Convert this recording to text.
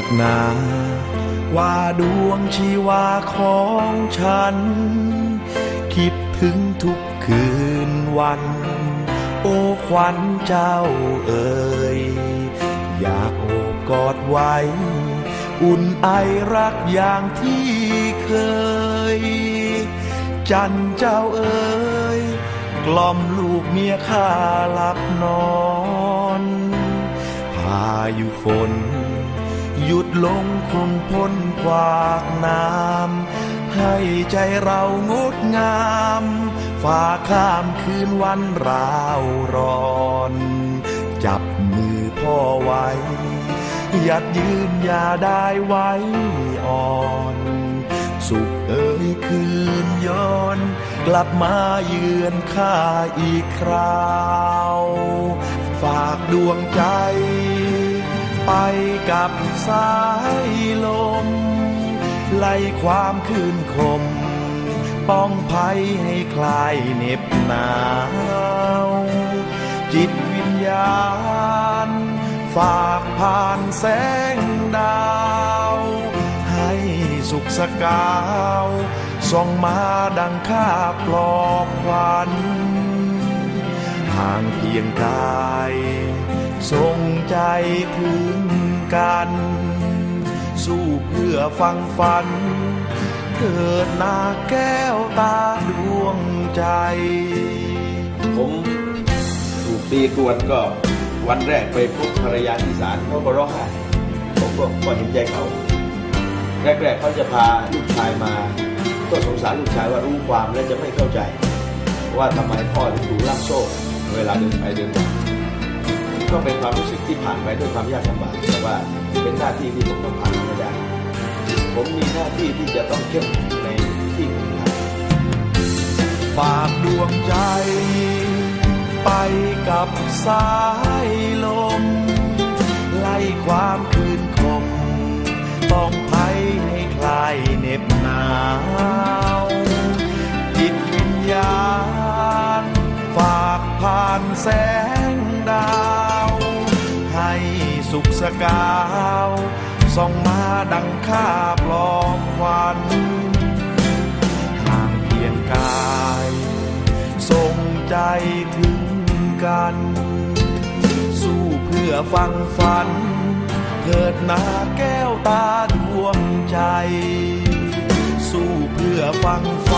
หนาว่าดวงชีวาของฉันคิดถึงทุกคืนวันโอ้ขวัญเจ้าเอ๋ยอยากโอบกอดไว้อุ่นไอรักอย่างที่เคยจันเจ้าเอ๋ยกล่อมลูกเมียข้าหลับนอนพายุฝนหยุดลงคงพ้นขวากน้ำให้ใจเรางดงามฝ่าข้ามคืนวันราวร้อนจับมือพ่อไว้ยัดยืนอย่าได้ไว้อ่อนสุขเอ่ยคืนย้อนกลับมาเยือนข้าอีกคราวฝากดวงใจไปกับสายลมไล่ความคืนคมป้องภัยให้คลายเหน็บหนาวจิตวิญญาณฝากผ่านแสงดาวให้สุขสกาวส่องมาดังข้าปลอบขวัญห่างเพียงกายทรงใจถึงกันสู้เพื่อฟังฝันเกิดนาแก้วตาดวงใจผมถูกตีกวนก็วันแรกไปพบภรรยาที่ศาลเขาก็ร้องไห้ผมก็เห็นใจเขาแรกๆเขาจะพาลูกชายมาก็สงสารลูกชายว่ารู้ความและจะไม่เข้าใจว่าทำไมพ่อถึงถูกล่ามโซ่เวลาเดินไปเดินมาก็เป็นความรู้สึกที่ผ่านไปด้วยความยากลำบากแต่ว่าเป็นหน้าที่ที่ผมต้องผ่านมาได้ผมมีหน้าที่ที่จะต้องเข้มแข็งในที่ผมทำฝากดวงใจไปกับสายลมไล่ความคืนคมต้องภัยให้คลายเหน็บหนาวจิตวิญญาณฝากผ่านแสงดาวให้สุขสกาวส่องมาดังข้าปลอบขวัญห่างเพียงกายทรงใจถึงกันสู้เพื่อฟังฝันเถิดนาแก้วตาดวงใจสู้เพื่อฟัง